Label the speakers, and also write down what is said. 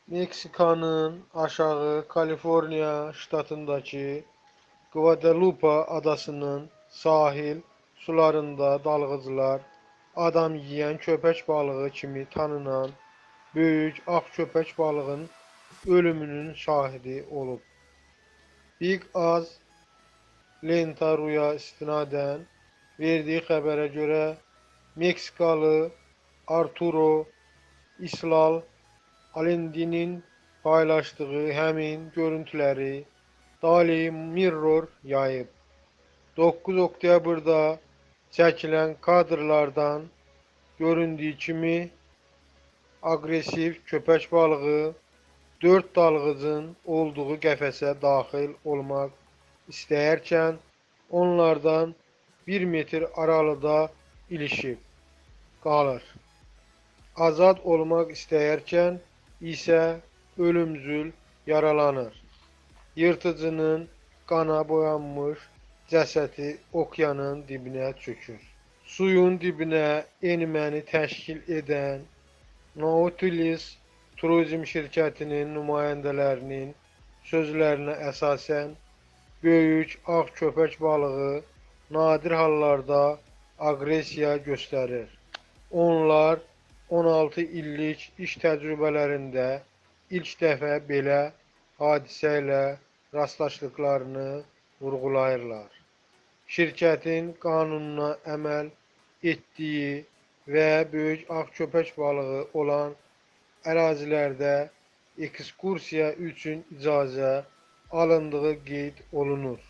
Speaker 1: Meksikanın aşağı Kaliforniya ştatındakı Guadalupe adasının sahil sularında dalğıcılar adam yeyən köpək balığı kimi tanınan böyük ağ köpək balığın ölümünün şahidi olub. Big Az Lentaruya istinadən verdiyi xəbərə görə Meksikalı Arturo İslal Allende'nin paylaşdığı həmin görüntüləri Daily Mirror yayıb. 9 oktyabrda çəkilən kadrlardan göründüyü kimi aqressiv köpək balığı 4 dalğıcın olduğu qəfəsə daxil olmaq istəyərkən onlardan 1 metr aralıda ilişib qalır. Azad olmaq istəyərkən isə ölümcül yaralanır. Yırtıcının qana boyanmış cəsədi okeanın dibinə çökür. Suyun dibinə enməni təşkil edən Nautilus turizm şirkətinin nümayəndələrinin sözlərinə əsasən, böyük ağ köpək balığı nadir hallarda aqressiya göstərir. Onlar 16 illik iş təcrübələrində ilk dəfə belə hadisə ilə rastlaşdıqlarını vurğulayırlar. Şirkətin qanununa əməl etdiyi və böyük ağ köpək balığı olan ərazilərdə ekskursiya üçün icazə alındığı qeyd olunur.